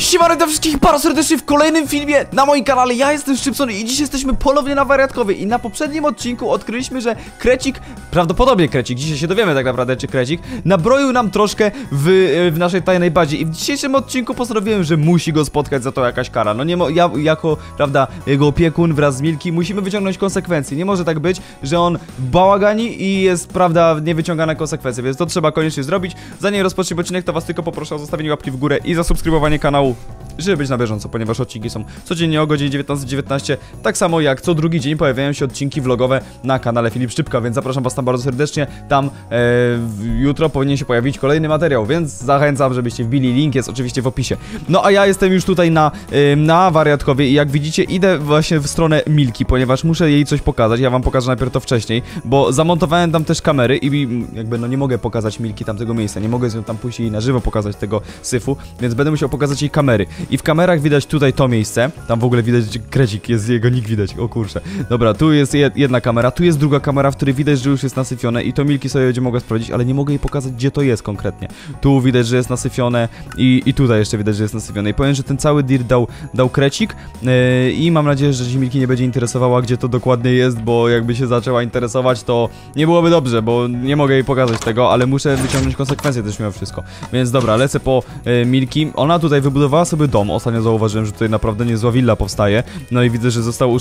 Siemano do wszystkich bardzo serdecznie w kolejnym filmie na moim kanale. Ja jestem Szczypson i dziś jesteśmy ponownie na Wariatkowie. I na poprzednim odcinku odkryliśmy, że Krecik, prawdopodobnie Krecik, dzisiaj się dowiemy tak naprawdę, czy Krecik nabroił nam troszkę w naszej tajnej bazie. I w dzisiejszym odcinku postanowiłem, że musi go spotkać za to jakaś kara. No nie ja jako, prawda, jego opiekun wraz z Milki musimy wyciągnąć konsekwencje. Nie może tak być, że on bałagani i jest, prawda, niewyciągane konsekwencje. Więc to trzeba koniecznie zrobić. Zanim rozpoczniemy odcinek, to was tylko poproszę o zostawienie łapki w górę i zasubskrybowanie kanału, żeby być na bieżąco, ponieważ odcinki są codziennie o godzinie 19:19, tak samo jak co drugi dzień pojawiają się odcinki vlogowe na kanale Filip Szczypka, więc zapraszam was tam bardzo serdecznie. Tam jutro powinien się pojawić kolejny materiał, więc zachęcam, żebyście wbili, link jest oczywiście w opisie. No a ja jestem już tutaj na Wariatkowie i jak widzicie idę właśnie w stronę Milki, ponieważ muszę jej coś pokazać. Ja wam pokażę najpierw to wcześniej, bo zamontowałem tam też kamery i jakby no nie mogę pokazać Milki tamtego miejsca, nie mogę z nią tam pójść i na żywo pokazać tego syfu, więc będę musiał pokazać jej kamery. I w kamerach widać tutaj to miejsce. Tam w ogóle widać, że Krecik jest, jego nick widać. O kurczę. Dobra, tu jest jedna kamera, tu jest druga kamera, w której widać, że już jest nasyfione i to Milki sobie będzie mogła sprawdzić, ale nie mogę jej pokazać, gdzie to jest konkretnie. Tu widać, że jest nasyfione i tutaj jeszcze widać, że jest nasyfione. I powiem, że ten cały dirt dał Krecik i mam nadzieję, że się Milki nie będzie interesowała, gdzie to dokładnie jest, bo jakby się zaczęła interesować, to nie byłoby dobrze, bo nie mogę jej pokazać tego, ale muszę wyciągnąć konsekwencje też mimo wszystko. Więc dobra, lecę po Milki. Ona tutaj wybudowała sobie dom. Ostatnio zauważyłem, że tutaj naprawdę niezła willa powstaje. No i widzę, że został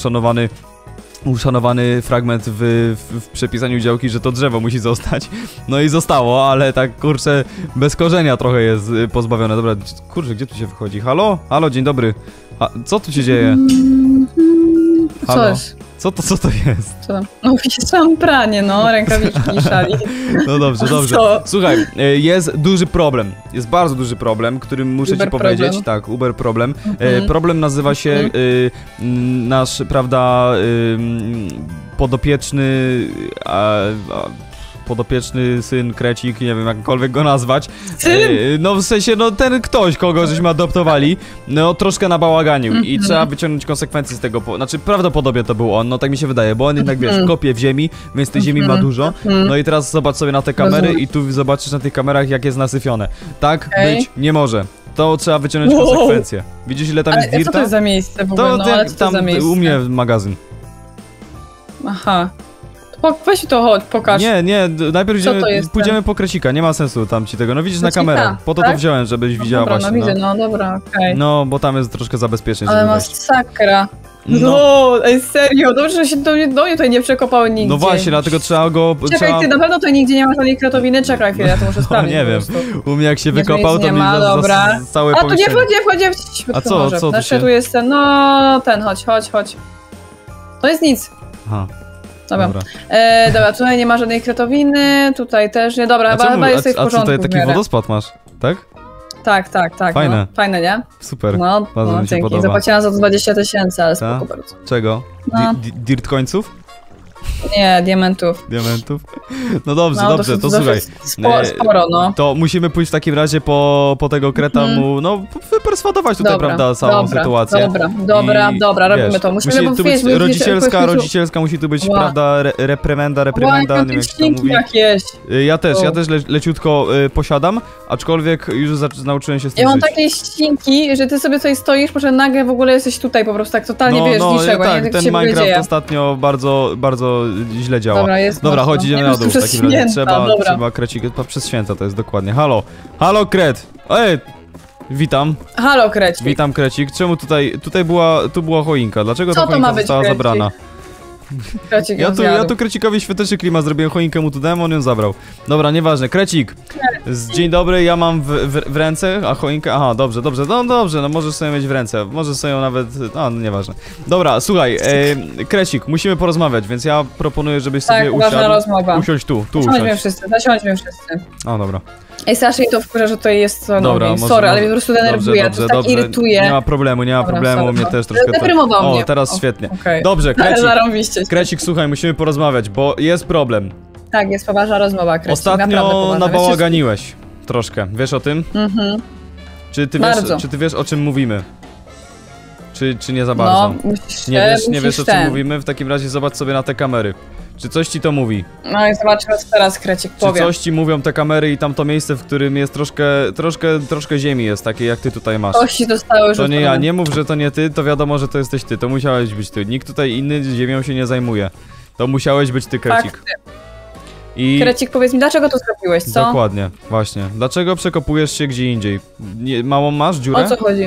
uszanowany fragment w przepisaniu działki, że to drzewo musi zostać. No i zostało, ale tak kurczę bez korzenia trochę jest pozbawione. Dobra, kurczę, gdzie tu się wychodzi? Halo? Halo, dzień dobry. Co tu się dzieje? Halo? Co jest? Co to jest? No wpisałam pranie, no, rękawiczki, szali. No dobrze, dobrze. Słuchaj, jest duży problem. Jest bardzo duży problem, którym muszę ci powiedzieć. Problem. Tak, uber problem. Problem nazywa się nasz, prawda, podopieczny syn Krecik, nie wiem jakkolwiek go nazwać. No w sensie, no ten ktoś, kogo żeśmy adoptowali, no troszkę nabałaganił i trzeba wyciągnąć konsekwencje z tego, znaczy prawdopodobnie to był on, no tak mi się wydaje, bo on jednak, wiesz, kopie w ziemi, więc tej ziemi ma dużo, no i teraz zobacz sobie na te kamery i tu zobaczysz na tych kamerach, jak jest nasyfione. Tak być nie może. To trzeba wyciągnąć konsekwencje. Widzisz, ile tam jest dirta? Co to jest za miejsce w ogóle? To, no, ale co tam to za miejsce? U mnie magazyn. Aha. Weź to, chodź, pokaż. Nie, najpierw pójdziemy po Krecika, nie ma sensu tam ci tego, no widzisz Krecika, na kamerę, po to tak? To wziąłem, żebyś widziała dobra, właśnie. No widzę, no dobra, okej. No, bo tam jest troszkę zabezpieczeń, ale masakra. No, ej, serio, dobrze, że się do mnie tutaj nie przekopały nigdzie. No właśnie, dlatego trzeba go... Czekaj, ty na pewno tutaj nigdzie nie ma żadnej kretowiny? Czekaj chwilę, ja to muszę sprawdzić. Nie wiem, u mnie jak się wykopał, to mi całe a tu nie wchodzi. A co tu się? Tu jest ten, no, chodź. To jest nic. Aha. Dobra. Dobra, tutaj nie ma żadnej kretowiny, tutaj też nie. Dobra, chyba jest w porządku. A tutaj taki wodospad masz, tak? Tak. Fajne. No, fajne, nie? Super. No, dzięki. Zapłaciłam za to 20 000, ale spoko bardzo. Czego? No. Dirt końców? Nie, diamentów. No dobrze, to słuchaj. Sporo, no. To musimy pójść w takim razie po tego kreta mu, no, wyperswadować tutaj, prawda, całą sytuację. Dobra, robimy to. Musimy tu być rodzicielska musi tu być, prawda, reprymenda, nie wiem jak to mówi. Jakieś. Ja też leciutko posiadam, aczkolwiek już nauczyłem się z tym Ja mam żyć. takie ścinki, że ty sobie tutaj stoisz, może nagle w ogóle jesteś tutaj po prostu tak totalnie, wiesz, niczego. Tak, ten Minecraft ostatnio bardzo źle działa. Dobra, chodź, idziemy na dół w takim razie. Trzeba Krecik, przez święta to jest dokładnie. Halo Kret! Ej! Witam. Halo Krecik. Witam Krecik. Czemu tu była choinka? Dlaczego ta choinka została zabrana? Krecik ja tu Krecikowi świąteczny klimat zrobiłem, choinkę mu tu dałem, on ją zabrał. Dobra, nieważne. Krecik. Dzień dobry, ja mam w ręce, a choinkę... Aha, dobrze, no możesz sobie mieć w ręce. Możesz sobie ją nawet... no nieważne. Dobra, słuchaj, Krecik, musimy porozmawiać, więc ja proponuję, żebyś sobie usiąść tu Zasiądźmy wszyscy. O, dobra. Ej, strasznie to wkurza, że tutaj jest co dobra, sorry, ale mnie po prostu denerwuje, to tak irytuje. Nie ma problemu, mnie też troszkę... Deprymował mnie. O, teraz świetnie. Dobrze, Krecik, słuchaj, musimy porozmawiać, bo jest problem. Tak, jest poważna rozmowa, Krecik. Ostatnio nabałaganiłeś troszkę, wiesz o tym? Czy ty wiesz o czym mówimy? Czy nie za bardzo? No, nie wiesz o czym mówimy? W takim razie zobacz sobie na te kamery. Czy coś ci to mówi? No i zobaczymy, co teraz Krecik powie. Czy coś ci mówią te kamery i tamto miejsce, w którym jest troszkę ziemi jest, takie jak ty tutaj masz? Kości zostały już. To nie ja, nie mów, że to nie ty, to wiadomo, że to jesteś ty, to musiałeś być ty. Nikt tutaj inny ziemią się nie zajmuje. To musiałeś być ty, Krecik. I... Krecik, powiedz mi, dlaczego to zrobiłeś, co? Dokładnie, właśnie. Dlaczego przekopujesz się gdzie indziej? Małą masz dziurę? O co chodzi?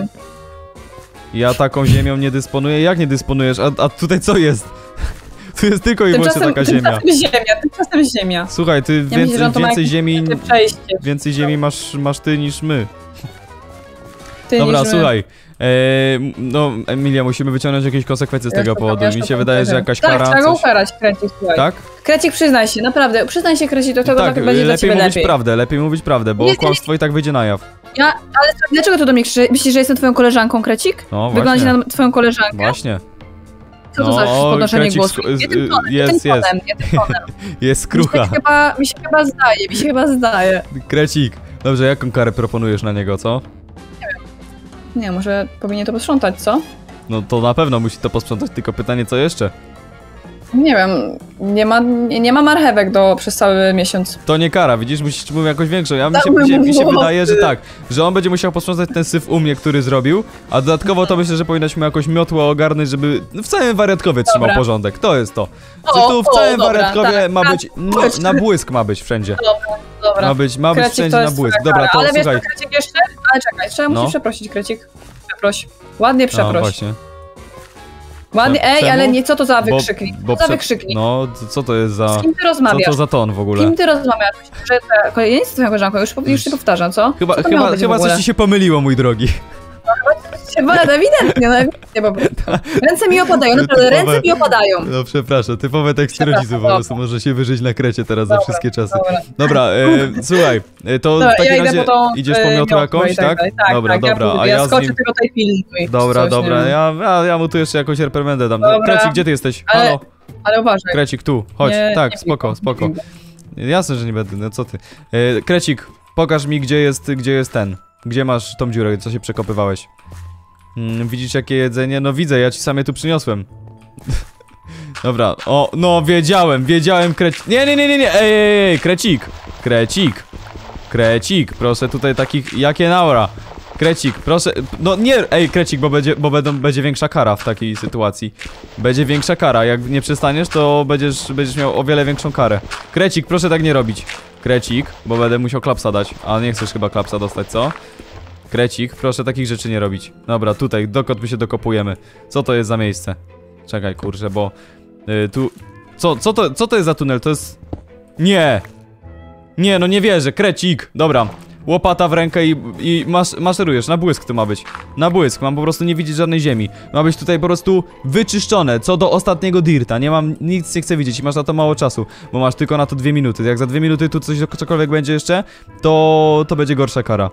Ja taką ziemią nie dysponuję. Jak nie dysponujesz? A tutaj co jest? Tu jest tylko i wyłącznie taka ziemia. Tymczasem ziemia. Słuchaj, ty Ja myślę, więcej ziemi... Więcej ziemi masz ty niż my. Ty Dobra, niż słuchaj. No, Emilia, musimy wyciągnąć jakieś konsekwencje z tego powodu. Mi się wydaje, że jakaś kara... Tak, trzeba go ukarać, Krecik, słuchaj. Tak? Krecik, przyznaj się, naprawdę, przyznaj się, Krecik, do tego tak będzie dla ciebie lepiej. Lepiej mówić prawdę, bo kłamstwo i tak wyjdzie na jaw. Ale dlaczego tu do mnie krzyczy? Myślisz, że jestem twoją koleżanką, Krecik? No, właśnie. Wyglądasz na twoją koleżankę? Właśnie. Co to za podnoszenie głosu? Jest. Jest skrucha. Mi się chyba zdaje. Krecik. Dobrze, jaką karę proponujesz na niego, co? Nie, może powinien to posprzątać, co? No to na pewno musi to posprzątać, tylko pytanie, co jeszcze? Nie wiem, nie ma marchewek przez cały miesiąc. To nie kara, widzisz, musisz mówić jakoś większą. Mi się wydaje, że tak, że on będzie musiał posprzątać ten syf u mnie, który zrobił, a dodatkowo to myślę, że powinnaśmy jakoś miotło ogarnąć, żeby w całym wariatkowie trzymał porządek. To jest to. Że tu w całym wariatkowie tak, ma być, na błysk ma być wszędzie. Dobra. Ma być wszędzie na błysk. Dobra, to ale słuchaj. Wiesz, Krecik jeszcze? Ale czekaj, trzeba musisz przeprosić, Krecik. Przeproś. Ładnie przeproś. No właśnie. Ładnie, ale nie, co to za wykrzyknik? Co za wykrzyknik? No, co to jest za... Z kim ty rozmawiasz? Co to za ton w ogóle? Z kim ty rozmawiasz? Myślę, że ja nie jestem twoją koleżanką, już się powtarzam, co? Chyba coś ci się pomyliło, mój drogi. Ewidentnie, po prostu. Ręce mi opadają, naprawdę, ręce mi opadają. No przepraszam, typowe teksty rodziców po prostu może się wyżyć na krecie teraz za wszystkie czasy. Dobra, słuchaj, to w takim razie idziesz po miotło jakąś, tak? Dobra, a ja skoczę tylko tej pilnuj. Dobra, ja mu tu jeszcze jakąś reprymendę dam. Krecik, gdzie ty jesteś? Halo? Ale uważaj. Krecik, tu, chodź, tak, spoko. Jasne, że nie będę, no co ty. Krecik, pokaż mi, gdzie jest ten. Gdzie masz tą dziurę, co się przekopywałeś? Widzisz jakie jedzenie? No widzę, ja ci sam je tu przyniosłem. Dobra, no wiedziałem, Krecik. Nie, ej, Krecik, proszę tutaj takich, jakie naura. Krecik, proszę, no nie, Krecik, bo będzie większa kara w takiej sytuacji. Będzie większa kara, jak nie przestaniesz, to będziesz miał o wiele większą karę. Krecik, proszę tak nie robić. Krecik, bo będę musiał klapsa dać, a nie chcesz chyba klapsa dostać, co? Krecik, proszę takich rzeczy nie robić. Dobra, tutaj, dokąd my się dokopujemy? Co to jest za miejsce? Czekaj, kurczę, bo... tu... Co to jest za tunel? To jest... Nie! Nie, no nie wierzę, Krecik! Dobra, łopata w rękę i maszerujesz, na błysk to ma być. Na błysk, mam po prostu nie widzieć żadnej ziemi. Ma być tutaj po prostu wyczyszczone, co do ostatniego dirta. Nic nie chcę widzieć i masz na to mało czasu, bo masz tylko na to 2 minuty. Jak za 2 minuty tu cokolwiek będzie jeszcze, to będzie gorsza kara.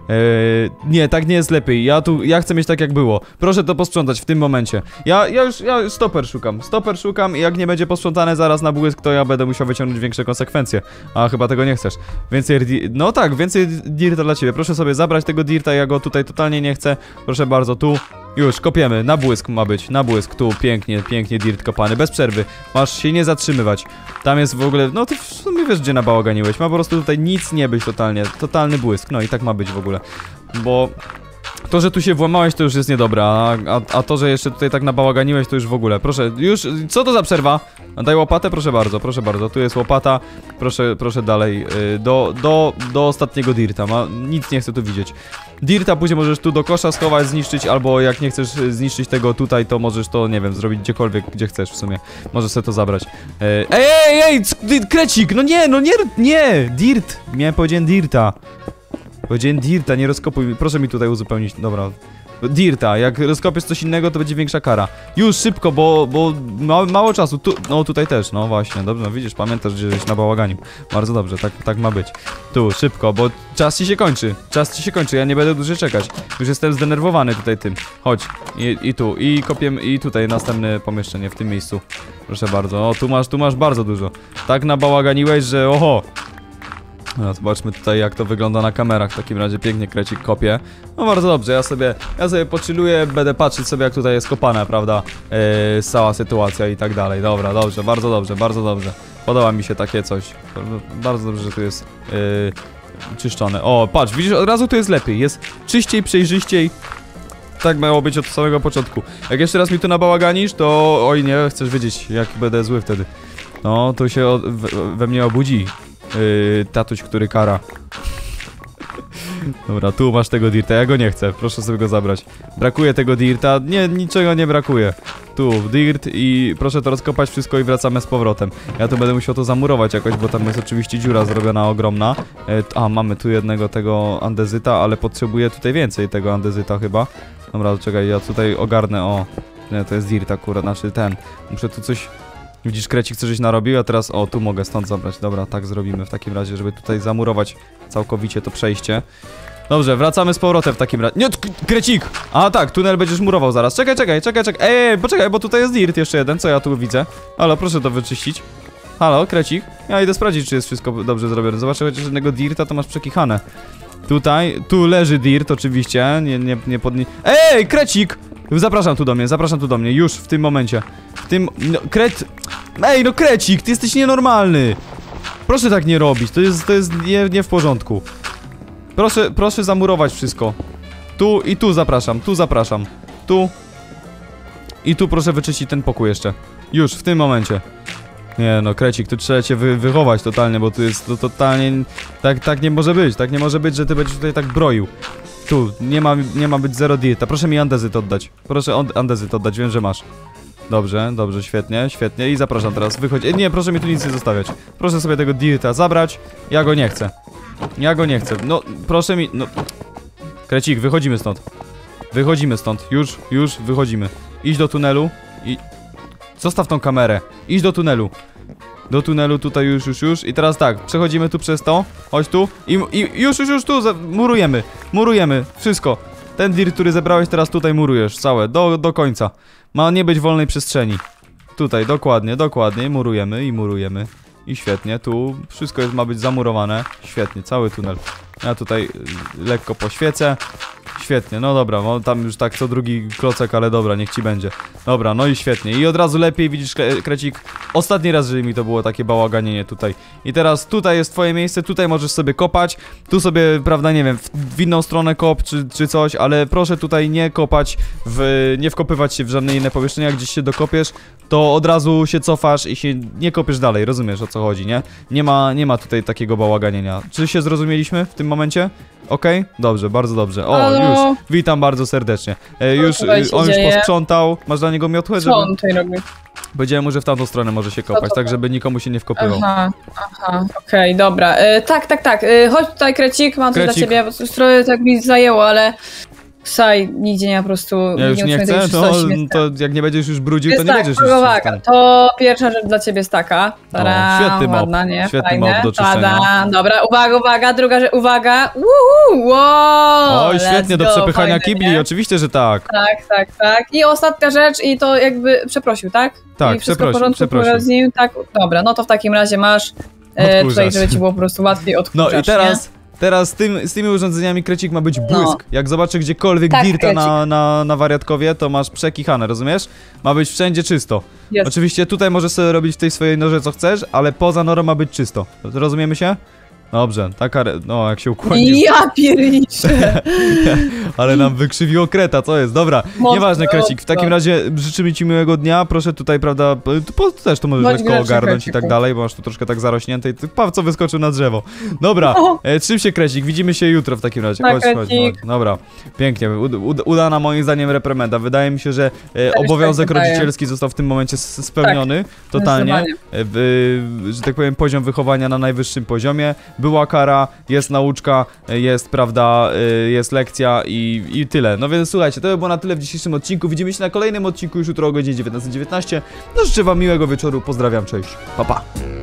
Nie, tak nie jest lepiej. Ja chcę mieć tak jak było. Proszę to posprzątać w tym momencie. Ja stoper szukam i jak nie będzie posprzątane zaraz na błysk, to ja będę musiał wyciągnąć większe konsekwencje. A chyba tego nie chcesz. Więcej dirta dla ciebie. Proszę sobie zabrać tego dirta, ja go tutaj totalnie nie chcę. Proszę bardzo, tu. Już, kopiemy, na błysk ma być, na błysk, tu, pięknie dirt kopany, bez przerwy, masz się nie zatrzymywać. Tam jest w ogóle, no ty w sumie wiesz gdzie nabałaganiłeś, ma po prostu tutaj nic nie być totalny błysk, no i tak ma być w ogóle. Bo to, że tu się włamałeś, to już jest niedobre, a to, że jeszcze tutaj tak nabałaganiłeś, to już w ogóle. Proszę, już, co to za przerwa? Daj łopatę, proszę bardzo, tu jest łopata, proszę dalej, do ostatniego dirta, nic nie chcę tu widzieć. Dirta później możesz tu do kosza schować, zniszczyć, albo jak nie chcesz zniszczyć tego tutaj, to możesz to, nie wiem, zrobić gdziekolwiek, gdzie chcesz w sumie. Możesz sobie to zabrać. Ej, Krecik, nie, dirt, miałem powiedzieć dirta. Powiedziałem dirta, nie rozkopuj, proszę mi tutaj uzupełnić, dobra. Dirta, jak rozkopiesz coś innego, to będzie większa kara. Już, szybko, bo mało czasu, no tutaj też, no właśnie, dobrze, no widzisz, pamiętasz, że żeś nabałaganił. Bardzo dobrze, tak ma być. Tu, szybko, bo czas ci się kończy, ja nie będę dłużej czekać. Już jestem zdenerwowany tutaj tym. Chodź, i tu, i kopiemy, i tutaj następne pomieszczenie, w tym miejscu. Proszę bardzo, tu masz bardzo dużo. Tak nabałaganiłeś, że oho. No, zobaczmy tutaj, jak to wygląda na kamerach. W takim razie pięknie Krecik kopie. No bardzo dobrze, ja sobie pochilluję, będę patrzeć sobie, jak tutaj jest kopane, prawda? Cała sytuacja i tak dalej. Dobra, dobrze, bardzo dobrze, bardzo dobrze. Podoba mi się takie coś. Bardzo dobrze, że tu jest czyszczone. O, patrz, widzisz, od razu tu jest lepiej. Jest czyściej, przejrzyściej. Tak miało być od samego początku. Jak jeszcze raz mi tu nabałaganisz, to... Oj nie, chcesz wiedzieć, jak będę zły wtedy. No, to się we mnie obudzi tatuś, który kara. Dobra, tu masz tego dirta, ja go nie chcę, proszę sobie go zabrać. Brakuje tego dirta, nie, niczego nie brakuje. Tu, dirt i proszę to rozkopać wszystko i wracamy z powrotem. Ja tu będę musiał to zamurować jakoś, bo tam jest oczywiście dziura zrobiona ogromna. Mamy tu jednego tego andezyta, ale potrzebuję tutaj więcej tego andezyta chyba. Dobra, czekaj, ja tutaj ogarnę, o. Nie, to jest dirt akurat, znaczy ten. Muszę tu coś... Widzisz, Krecik coś narobił, a teraz, o, tu mogę stąd zabrać. Dobra, tak zrobimy w takim razie, żeby tutaj zamurować całkowicie to przejście. Dobrze, wracamy z powrotem w takim razie. Nie, Krecik! A tak, tunel będziesz murował zaraz. Czekaj. Poczekaj, bo tutaj jest dirt jeszcze jeden, co ja tu widzę. Halo, proszę to wyczyścić. Halo, Krecik? Ja idę sprawdzić, czy jest wszystko dobrze zrobione. Zobaczę chociaż jednego dirta, to masz przekichane. Tutaj, tu leży dirt oczywiście, nie podni... Ej, Krecik! Zapraszam tu do mnie, już w tym momencie. No, Ej, no Krecik, ty jesteś nienormalny. Proszę tak nie robić, to jest nie w porządku. Proszę zamurować wszystko. Tu i tu zapraszam. Tu. I tu proszę wyczyścić ten pokój jeszcze. Już, w tym momencie. Nie no, Krecik, tu trzeba cię wychować totalnie, bo tu jest to totalnie... Tak nie może być, że ty będziesz tutaj tak broił. Tu, nie ma być zero dirta. Proszę mi andezyt oddać. Wiem, że masz. Dobrze, świetnie. I zapraszam teraz, wychodź. Nie, proszę mi tu nic nie zostawiać. Proszę sobie tego dirta zabrać. Ja go nie chcę. No, proszę mi, no... Krecik, wychodzimy stąd. Już wychodzimy. Idź do tunelu i... Zostaw tą kamerę. Idź do tunelu. Tutaj już. I teraz tak, przechodzimy tu przez to. Chodź tu. I już tu. Murujemy. Wszystko. Ten dirt, który zebrałeś, teraz tutaj murujesz. Całe. Do końca. Ma nie być wolnej przestrzeni. Tutaj, dokładnie. Murujemy. I świetnie. Tu wszystko ma być zamurowane. Świetnie, cały tunel. Ja tutaj lekko poświecę. Świetnie, no dobra, tam już tak co drugi klocek, ale dobra, niech ci będzie. Dobra, no i świetnie. I od razu lepiej, widzisz, Krecik, ostatni raz, żeby mi to było takie bałaganienie tutaj. I teraz tutaj jest twoje miejsce, tutaj możesz sobie kopać. Tu sobie, prawda, nie wiem, w inną stronę kop, czy coś, ale proszę tutaj nie kopać, nie wkopywać się w żadne inne pomieszczenia. Gdzieś się dokopiesz, to od razu się cofasz i się nie kopiesz dalej, rozumiesz, o co chodzi, nie? Nie ma tutaj takiego bałaganienia. Czy się zrozumieliśmy w tym momencie? Okej? Dobrze, bardzo dobrze. O, halo? już, witam bardzo serdecznie. On już posprzątał. Masz dla niego miotłę, Co on tutaj robi? Powiedziałem mu, że w tamtą stronę może się kopać, tak żeby nikomu się nie wkopywał. Aha, okej, dobra. Tak. Chodź tutaj, Krecik, mam coś dla ciebie, bo coś trochę tak mi zajęło, ale... Saj, nigdzie nie, po prostu... Ja już nie chcę, to jak nie będziesz już brudził, to nie będziesz już... Uwaga, to pierwsza rzecz dla ciebie jest taka. Świetny mop, świetny mop do czyszczenia. Dobra, uwaga, druga rzecz, uwaga. Wow, oj, świetnie, do przepychania kibli, nie? Oczywiście, że tak. Tak. I ostatnia rzecz, i to jakby przeprosił, tak? Tak, i przeprosił. Z nim, tak, dobra, no to w takim razie masz tutaj, żeby ci było po prostu łatwiej odkurzacz. No i teraz z tymi urządzeniami, Krecik, ma być błysk. Jak zobaczę gdziekolwiek dirta na wariatkowie, to masz przekichane, rozumiesz? Ma być wszędzie czysto. Oczywiście tutaj możesz sobie robić w tej swojej norze co chcesz, ale poza norą ma być czysto. Rozumiemy się? Dobrze, taka... No, jak się ukłonił. Ja pierniczę! Ale nam wykrzywiło kreta, co jest? Dobra, nieważne, Krecik. W takim razie życzymy ci miłego dnia. Proszę tutaj, prawda, też to możesz lekko ogarnąć i tak dalej, bo masz tu troszkę tak zarośnięte i co wyskoczył na drzewo. Dobra, trzym się, Krecik, widzimy się jutro w takim razie. Chodź. Dobra, pięknie. Udana moim zdaniem reprymenda. Wydaje mi się, że obowiązek rodzicielski został w tym momencie spełniony. Totalnie. Że tak powiem, poziom wychowania na najwyższym poziomie. Była kara, jest nauczka, jest, prawda, jest lekcja i tyle. No więc słuchajcie, to by było na tyle w dzisiejszym odcinku. Widzimy się na kolejnym odcinku już jutro o godzinie 19:19. No życzę wam miłego wieczoru, pozdrawiam, cześć, pa pa.